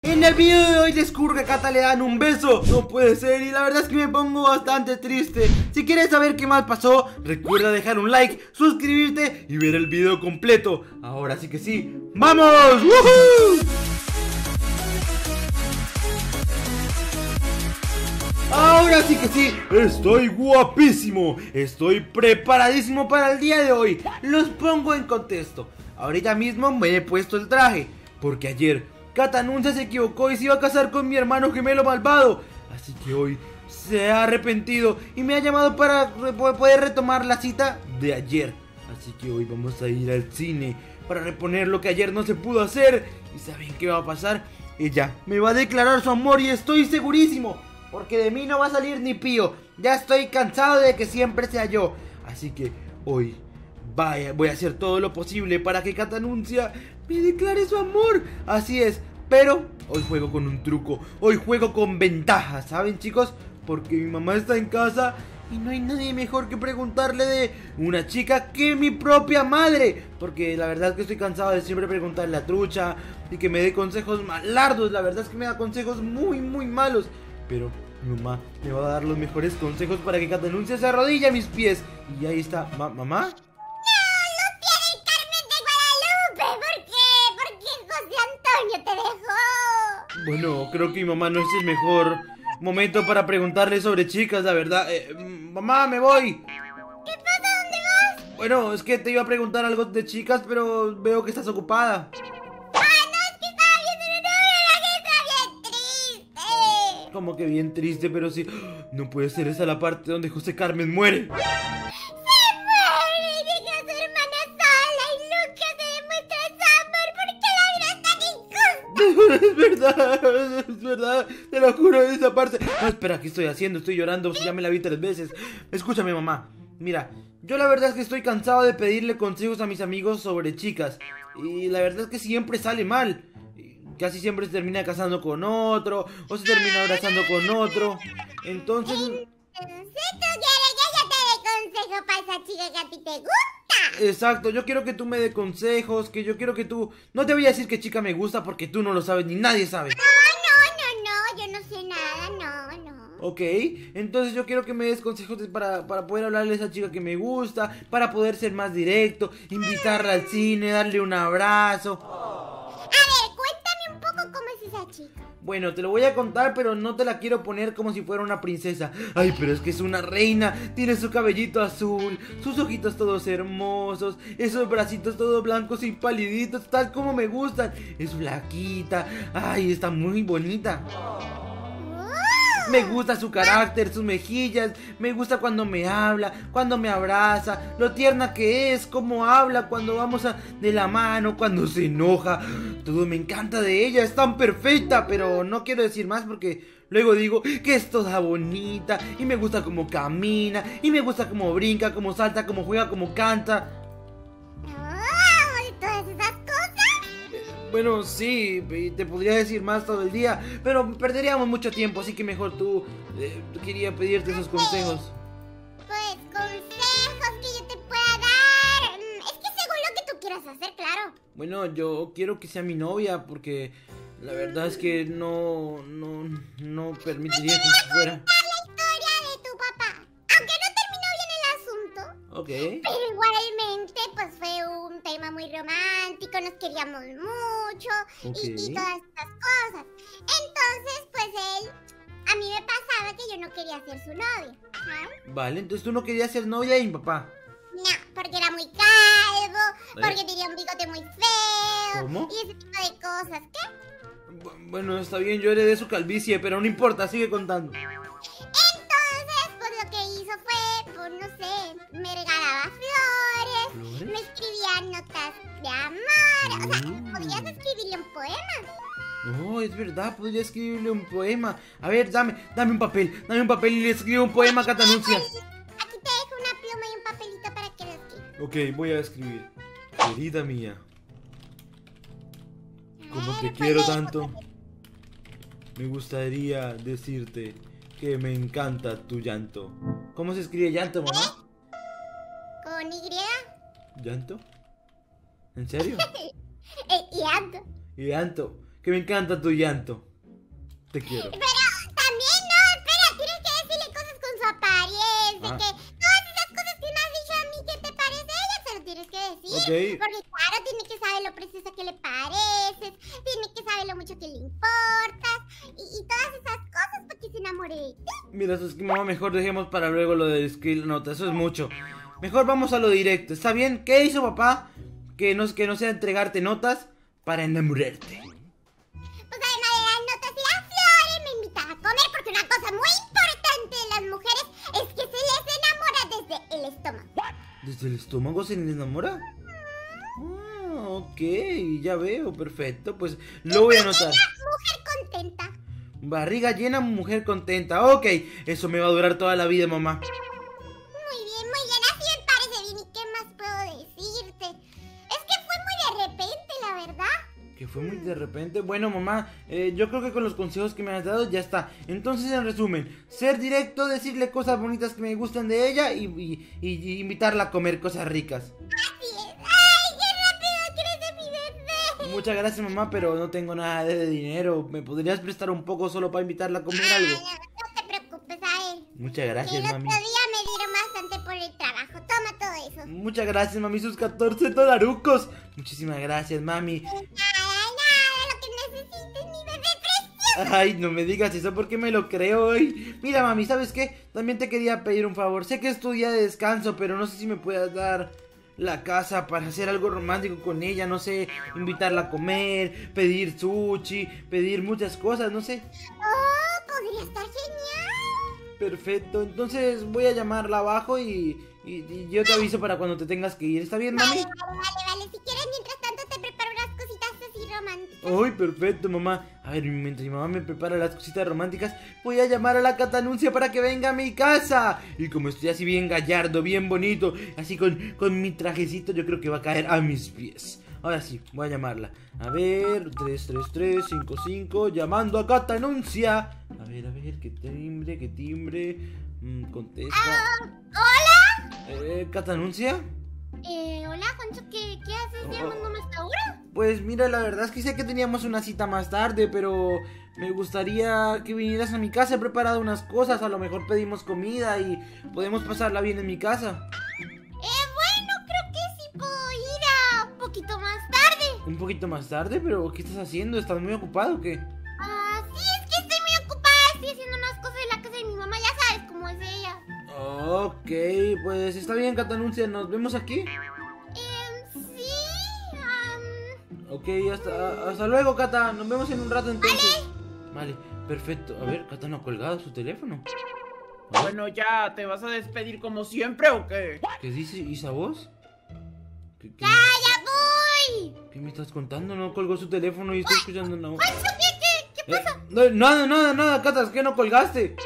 En el video de hoy descubro que a Cata le dan un beso. No puede ser, y la verdad es que me pongo bastante triste. Si quieres saber qué más pasó, recuerda dejar un like, suscribirte y ver el video completo. Ahora sí que sí, ¡vamos! ¡Woohoo! Ahora sí que sí, estoy guapísimo. Estoy preparadísimo para el día de hoy. Los pongo en contexto. Ahorita mismo me he puesto el traje porque ayer Cata Anuncia se equivocó y se iba a casar con mi hermano gemelo malvado. Así que hoy se ha arrepentido y me ha llamado para poder retomar la cita de ayer. Así que hoy vamos a ir al cine para reponer lo que ayer no se pudo hacer. ¿Y saben qué va a pasar? Ella me va a declarar su amor y estoy segurísimo, porque de mí no va a salir ni pío. Ya estoy cansado de que siempre sea yo. Así que hoy voy a hacer todo lo posible para que Cata Anuncia me declare su amor. Así es, pero hoy juego con un truco. Hoy juego con ventaja, ¿saben, chicos? Porque mi mamá está en casa y no hay nadie mejor que preguntarle de una chica que mi propia madre. Porque la verdad es que estoy cansado de siempre preguntarle a Trucha y que me dé consejos malardos. La verdad es que me da consejos muy malos. Pero mi mamá me va a dar los mejores consejos para que Cata Anuncia se arrodille a mis pies. Y ahí está, ¿mamá? Bueno, creo que mi mamá no es el mejor momento para preguntarle sobre chicas, la verdad. Mamá, me voy. ¿Qué pasa? ¿Dónde vas? Bueno, es que te iba a preguntar algo de chicas, pero veo que estás ocupada. Ah, no, es que estaba viendo una novela que está bien triste. Como que bien triste, pero sí. No puede ser esa la parte donde José Carmen muere. Se muere y deja a su hermana sola y nunca se demuestra su amor porque la vida es tan injusta. Es verdad, te lo juro, esa parte. No, espera, ¿qué estoy haciendo? Estoy llorando, ya me la vi 3 veces. Escúchame, mamá. Mira, yo la verdad es que estoy cansado de pedirle consejos a mis amigos sobre chicas. Y la verdad es que siempre sale mal. Casi siempre se termina casando con otro, o se termina abrazando con otro. Entonces... Entonces tú quieres que yo te dé consejo para esa chica que a ti te gusta. Exacto, yo quiero que tú me dé consejos, que yo quiero que tú... No te voy a decir qué chica me gusta porque tú no lo sabes ni nadie sabe. No, yo no sé nada, no. Ok, entonces yo quiero que me des consejos para poder hablarle a esa chica que me gusta, para poder ser más directo, invitarla al cine, darle un abrazo. A ver, cuéntame un poco cómo es esa chica. Bueno, te lo voy a contar, pero no te la quiero poner como si fuera una princesa. Ay, pero es que es una reina. Tiene su cabellito azul, sus ojitos todos hermosos, esos bracitos todos blancos y paliditos, tal como me gustan. Es flaquita. Ay, está muy bonita. Me gusta su carácter, sus mejillas. Me gusta cuando me habla, cuando me abraza, lo tierna que es, cómo habla cuando vamos de la mano, cuando se enoja. Todo me encanta de ella, es tan perfecta. Pero no quiero decir más porque luego digo que es toda bonita. Y me gusta cómo camina, y me gusta cómo brinca, cómo salta, cómo juega, cómo canta. Todas esas cosas. Bueno, sí, te podría decir más todo el día, pero perderíamos mucho tiempo, así que mejor tú quería pedirte esos consejos. Pues consejos que yo te pueda dar. Es que según lo que tú quieras hacer, claro. Bueno, yo quiero que sea mi novia porque la verdad es que no permitiría que fuera. La historia de tu papá. Aunque no terminó bien el asunto. Ok. Pero igualmente, pues fue un tema muy romántico, nos queríamos mucho y todas estas cosas. Entonces, pues él, a mí me pasaba que yo no quería ser su novia, ¿sabes? Vale, entonces tú no querías ser novia de mi papá. No, porque era muy calvo, ¿Eh? porque tenía un bigote muy feo. ¿Cómo? Y ese tipo de cosas. ¿Qué? Bueno, está bien, yo heredé su calvicie, pero no importa, sigue contando. Entonces, pues lo que hizo fue, pues no sé, me regalaba flores, me escribía notas de amor. O sea, podías escribirle un poema. No, es verdad, podría escribirle un poema. A ver, dame un papel y le escribo un poema a Cata Anuncia. Aquí te dejo una pluma y un papelito para que lo escribas. Ok, voy a escribir. Querida mía, como te quiero tanto, me gustaría decirte que me encanta tu llanto. ¿Cómo se escribe llanto, mamá? ¿Con Y? ¿Llanto? ¿En serio? Llanto. Llanto. que me encanta tu llanto. Te quiero. Pero también no, espera, tienes que decirle cosas con su apariencia, que todas esas cosas que me has dicho a mí que te parece a ella, se lo tienes que decir. Ok. Porque claro, tiene que saber lo preciosa que le pareces, tiene que saber lo mucho que le importas, y todas esas cosas para que se enamore de ti. Mira, es que mamá, mejor dejemos para luego lo de skill nota, eso es mucho. Mejor vamos a lo directo, ¿está bien? ¿Qué hizo papá? Que no sea entregarte notas para enamorarte. Pues además de las notas y las flores, me invitaba a comer porque una cosa muy importante de las mujeres es que se les enamora desde el estómago. ¿Desde el estómago se le enamora? Ah, ok, ya veo, perfecto, pues lo voy a anotar. Mujer contenta. Barriga llena, mujer contenta, ok, eso me va a durar toda la vida, mamá. Muy bien, así me parece bien. ¿Y qué más puedo decirte? Es que fue muy de repente, la verdad. Que fue muy de repente. Bueno, mamá, yo creo que con los consejos que me has dado ya está. Entonces, en resumen, ser directo, decirle cosas bonitas que me gustan de ella y invitarla a comer cosas ricas. Así es. ¡Ay, qué rápido crece mi bebé! Muchas gracias, mamá, pero no tengo nada de dinero. ¿Me podrías prestar un poco solo para invitarla a comer algo? No te preocupes, a él. Muchas Que gracias, el otro mami. día me dieron bastante por el trabajo. Toma todo eso. Muchas gracias, mami, sus 14 dolarucos. Muchísimas gracias, mami. Nada, lo que necesites, mi bebé precioso. Ay, no me digas eso porque me lo creo hoy. Mira, mami, ¿sabes qué? También te quería pedir un favor. Sé que es tu día de descanso, pero no sé si me puedas dar la casa para hacer algo romántico con ella. No sé, invitarla a comer, pedir sushi, pedir muchas cosas, no sé. Oh, podría estar genial. Perfecto, entonces voy a llamarla abajo y yo te aviso para cuando te tengas que ir. ¿Está bien, mami? Vale. Si quieres, mientras tanto te preparo unas cositas así románticas. Ay, perfecto, mamá. A ver, mientras mi mamá me prepara las cositas románticas, voy a llamar a la Catanuncia para que venga a mi casa. Y como estoy así bien gallardo, bien bonito, así con mi trajecito, yo creo que va a caer a mis pies. Ahora sí, voy a llamarla. A ver, 33355, llamando a Catanuncia. A ver, qué timbre. Contesta. ¿Hola? ¿Catanuncia? Hola, Juancho, ¿qué haces llamándome hasta ahora? Pues mira, la verdad es que sé que teníamos una cita más tarde, pero me gustaría que vinieras a mi casa. He preparado unas cosas, a lo mejor pedimos comida y podemos pasarla bien en mi casa. Bueno, creo que sí puedo ir a un poquito más tarde. Un poquito más tarde, pero ¿qué estás haciendo? ¿Estás muy ocupado o qué? Sí, es que estoy muy ocupada. Estoy haciendo unas cosas en la casa de mi mamá, ya sabes cómo es ella. Ok, pues está bien, Catanuncia, ¿nos vemos aquí? Sí, Ok, hasta luego, Cata, nos vemos en un rato entonces. Vale, perfecto. A ver, Cata no ha colgado su teléfono. Bueno, ya, ¿te vas a despedir como siempre o qué? ¿Qué dice Isa vos? ¿Qué, ¡Ya voy! ¿Qué me estás contando? No colgó su teléfono y estoy escuchando una voz. ¿Qué pasa? Nada, Cata, es que no colgaste.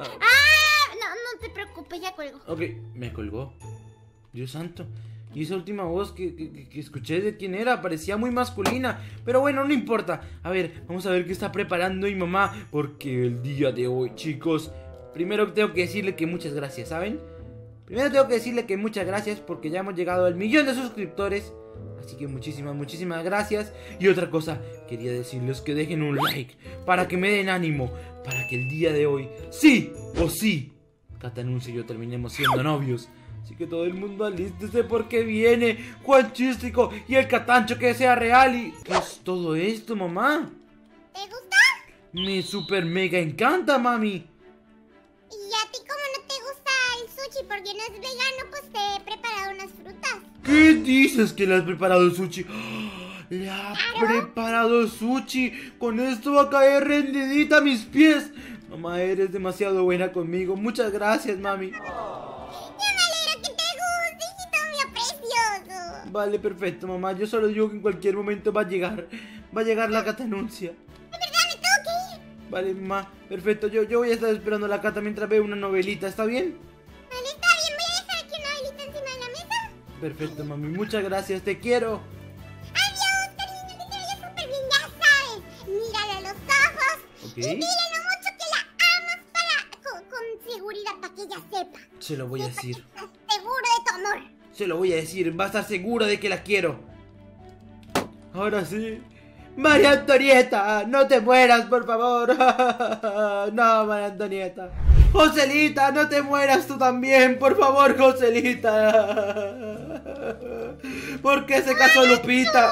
No te preocupes, ya cuelgo. Ok, me colgó. Dios santo. Y esa última voz que escuché de quién era parecía muy masculina. Pero bueno, no importa. A ver, vamos a ver qué está preparando mi mamá. Porque el día de hoy, chicos, primero tengo que decirle que muchas gracias, ¿saben? Primero tengo que decirle que muchas gracias porque ya hemos llegado al 1.000.000 de suscriptores. Así que muchísimas gracias. Y otra cosa, quería decirles que dejen un like para que me den ánimo, para que el día de hoy, sí o sí, Catanuncia y yo terminemos siendo novios. Así que todo el mundo alístese porque viene Juan Chístico y el Catancho que sea real. ¿Y qué es todo esto, mamá? ¿Te gusta? Me super mega encanta, mami. Y a ti, como no te gusta el sushi porque no es vegano, pues te he preparado unas frutas. ¿Qué dices que le has preparado sushi? ¡Ah! Le ha preparado sushi. Con esto va a caer rendidita a mis pies. Mamá, eres demasiado buena conmigo. Muchas gracias, mami. Ya me alegro que te guste, hijito mío precioso. Vale, perfecto, mamá. Yo solo digo que en cualquier momento va a llegar la Catanuncia. De verdad, me tengo que ir. Vale, mamá, perfecto. Yo voy a estar esperando a la Cata mientras veo una novelita. ¿Está bien? Vale, está bien, voy a dejar aquí una velita encima de la mesa. Perfecto, mami. Muchas gracias. Te quiero. Adiós, cariño, que te vaya súper bien, ya sabes. Mírale a los ojos. Ok. Y dile lo mucho que la amas con seguridad para que ella sepa. Se lo voy a decir. Estás seguro de tu amor. Se lo voy a decir. Va a estar segura de que la quiero. Ahora sí. María Antonieta, no te mueras, por favor. No, María Antonieta. Joselita, no te mueras tú también, por favor, Joselita. ¿Por qué se casó Lupita?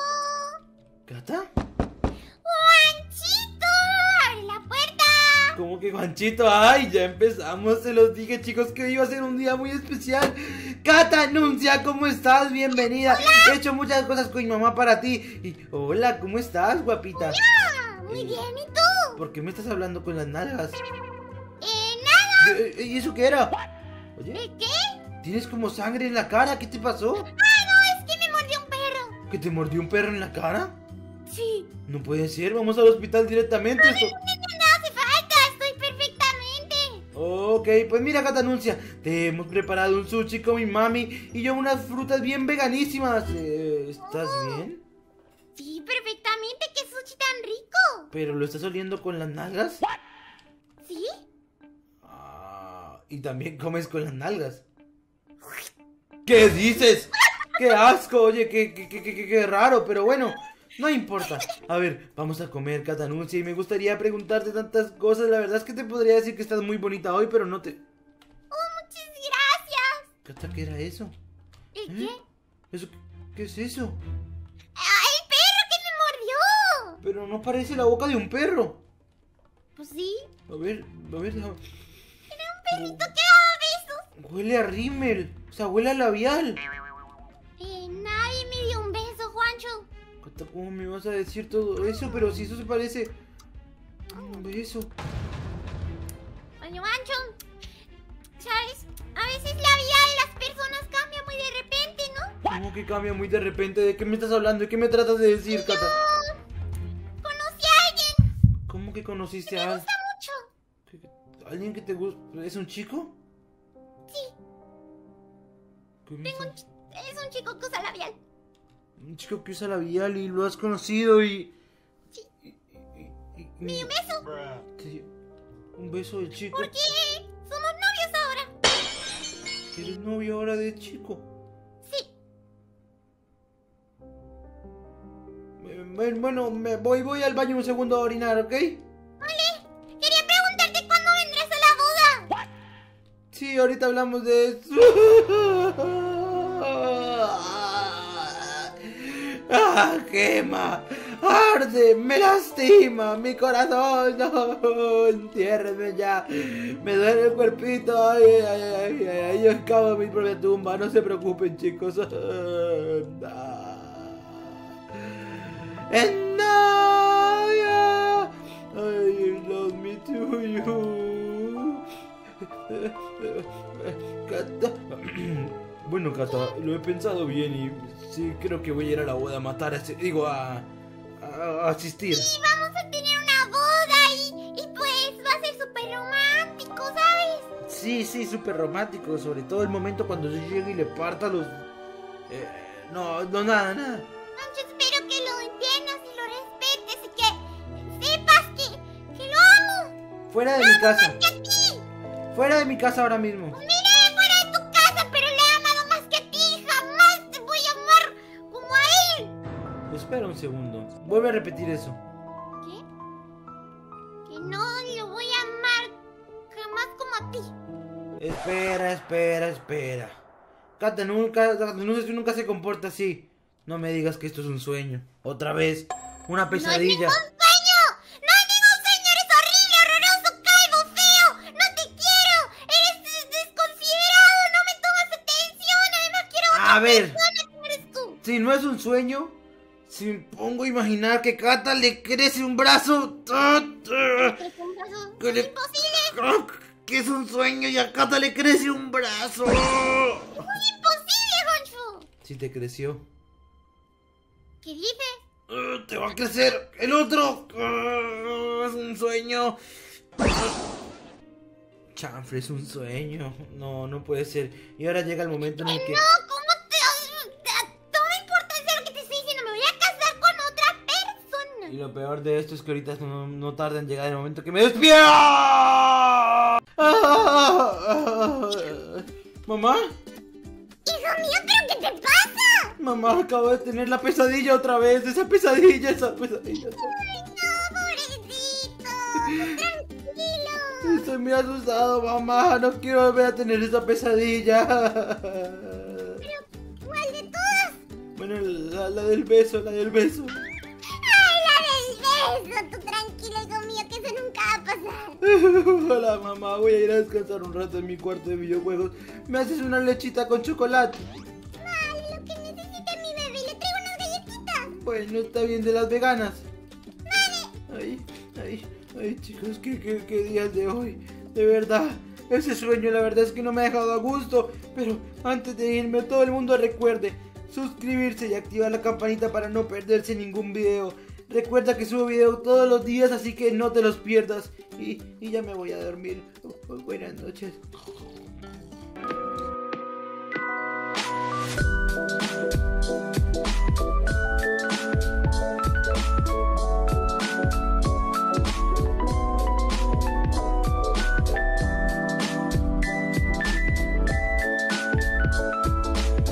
¿Cata? ¡Juanchito! ¡Abre la puerta! ¿Cómo que Juanchito? Ay, ya empezamos, se los dije, chicos, que iba a ser un día muy especial. Cata Anuncia, ¿cómo estás? Bienvenida. Hola. He hecho muchas cosas con mi mamá para ti. Y, hola, ¿cómo estás, guapita? Hola, muy bien, ¿y tú? ¿Por qué me estás hablando con las nalgas? Nada. ¿Y eso qué era? ¿De Oye, qué? tienes como sangre en la cara, ¿qué te pasó? Ah, no, es que me mordió un perro. ¿Que te mordió un perro en la cara? Sí. No puede ser, vamos al hospital directamente. No hace falta, estoy perfectamente. Ok, pues mira, Cata Anuncia, te hemos preparado un sushi con mi mami y yo unas frutas bien veganísimas. ¿Estás bien? Sí, perfectamente, qué sushi tan rico. ¿Pero lo estás oliendo con las nalgas? ¿Sí? Ah, y también comes con las nalgas. ¿Qué dices? ¡Qué asco! Oye, qué raro, pero bueno, no importa. A ver, vamos a comer, Cata Anuncia, y me gustaría preguntarte tantas cosas. La verdad es que te podría decir que estás muy bonita hoy, pero no te... Muchas gracias. Cata, ¿qué era eso? ¿El ¿Eh? qué? ¿Eso? ¿Qué es eso? ¡Ah, el perro que me mordió! Pero no parece la boca de un perro. Pues sí, A ver, déjame... era un perrito que daba besos. Huele a rímel, o sea, huele a labial. Nadie me dio un beso, Juancho. Cata, ¿cómo me vas a decir todo eso? Pero si eso se parece a un beso. Oye, Juancho, ¿sabes? A veces la vida de las personas cambia muy de repente, ¿no? ¿Cómo que cambia muy de repente? ¿De qué me estás hablando? ¿De qué me tratas de decir, Cata? Conocí a alguien. ¿Cómo que conociste Me a gusta mucho. alguien que te gusta? ¿Es un chico? Sí, ¿Qué me estás- es un chico que usa labial. Un chico que usa labial y lo has conocido y... Sí. ¿Me dio un beso? ¿Un beso del chico? Porque somos novios ahora. ¿Eres novio ahora del chico? Sí. Bueno, voy al baño un segundo a orinar, ¿ok? Vale. Quería preguntarte cuándo vendrás a la boda. Sí, ahorita hablamos de eso. ¡Ah, quema! ¡Arde! ¡Me lastima! ¡Mi corazón! ¡No! ¡Entiérreme ya! ¡Me duele el cuerpito! ¡Ay, ay, ay, ay, ay! Yo escavo en mi propia tumba. No se preocupen, chicos. And now, yeah, I love me to you. Cata. Bueno, Cata, lo he pensado bien y sí, creo que voy a ir a la boda a matar a ese... Digo, a asistir. Y vamos a tener una boda y pues va a ser súper romántico, ¿sabes? Sí, súper romántico, sobre todo el momento cuando yo llegue y le parta los... no, nada. Yo espero que lo entiendas y lo respetes y que sepas que lo amo. Fuera de mi casa. Más que a ti. Fuera de mi casa ahora mismo. Mira fuera de tu casa, pero le he amado más que a ti. Jamás te voy a amar como a él. Espera un segundo. Vuelve a repetir eso. ¿Qué? Que no lo voy a amar jamás como a ti. Espera. Cata nunca se comporta así. No me digas que esto es un sueño. Otra vez. Una pesadilla. ¡No es ningún sueño! ¡No es ningún sueño! ¡Eres horrible, horroroso, calvo, feo! ¡No te quiero! ¡Eres desconsiderado! ¡No me tomas atención! Además quiero a A otra ver. persona que eres tú. Si no es un sueño, si me pongo a imaginar que Cata le crece un brazo. ¿Es un brazo ¿Qué le- imposible? Que es un sueño y a Cata le crece un brazo. ¡Es muy imposible, Honcho! Si te creció. ¿Qué dices? Te va a crecer el otro. Es un sueño. Chanfle, es un sueño. No puede ser. Y ahora llega el momento en el que... No, ¿cómo toma importancia lo que te estoy diciendo? Me voy a casar con otra persona. Y lo peor de esto es que ahorita no tarda en llegar el momento que me despierta. ¿Mamá? Hijo mío, ¿pero qué te pasa? Mamá, acabo de tener la pesadilla otra vez. Esa pesadilla. Ay, no, pobrecito. Tranquilo. Estoy muy asustado, mamá. No quiero volver a tener esa pesadilla. Pero, ¿cuál de todas? Bueno, la del beso, la del beso. Ay, la del beso. Tú tranquilo, hijo mío, que eso nunca va a pasar. Hola, mamá. Voy a ir a descansar un rato en mi cuarto de videojuegos. ¿Me haces una lechita con chocolate? Vale, lo que necesite mi bebé. Le traigo unas galletitas. Bueno, está bien, de las veganas. Vale. Ay, chicos, qué días de hoy. De verdad, ese sueño la verdad es que no me ha dejado a gusto. Pero antes de irme, todo el mundo recuerde suscribirse y activar la campanita para no perderse ningún video. Recuerda que subo video todos los días, así que no te los pierdas. Y ya me voy a dormir. Buenas noches.